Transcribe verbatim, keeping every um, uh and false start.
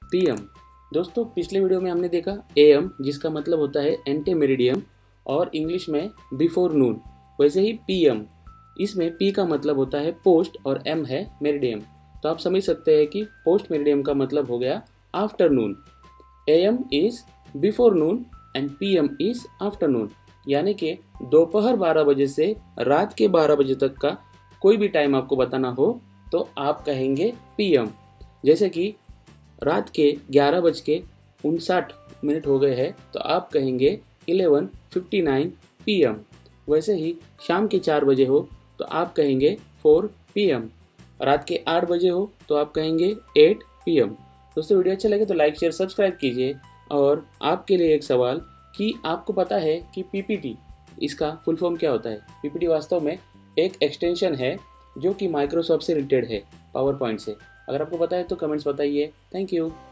PM. दोस्तों पिछले video में हमने देखा एएम जिसका मतलब होता है एंटे मेरिडियम और इंग्लिश में बिफोर नून। वैसे ही पीएम, इसमें पी का मतलब होता है पोस्ट और एम है मेरिडियम। तो आप समझ सकते हैं कि पोस्ट मेरिडियम का मतलब हो गया afternoon. AM is before noon and PM is afternoon, यानी कि दोपहर बारह बजे से रात के बारह बजे तक का कोई भी टाइम आपको बताना हो तो आप कहेंगे पीएम। जैसे कि रात के ग्यारह बज के उनसाठ मिनट हो गए हैं तो आप कहेंगे eleven fifty nine P M. वैसे ही शाम के चार बजे हो तो आप कहेंगे फोर पी एम। रात के आठ बजे हो तो आप कहेंगे एट पी एम। दोस्तों वीडियो अच्छा लगे तो लाइक शेयर सब्सक्राइब कीजिए। और आपके लिए एक सवाल कि आपको पता है कि पीपीटी इसका फुल फॉर्म क्या होता है? पीपीटी वास्तव में एक एक्सटेंशन है जो कि माइक्रोसॉफ्ट से रिलेटेड है, पावर पॉइंट से। अगर आपको पता है तो कमेंट्स बताइए। Thank you.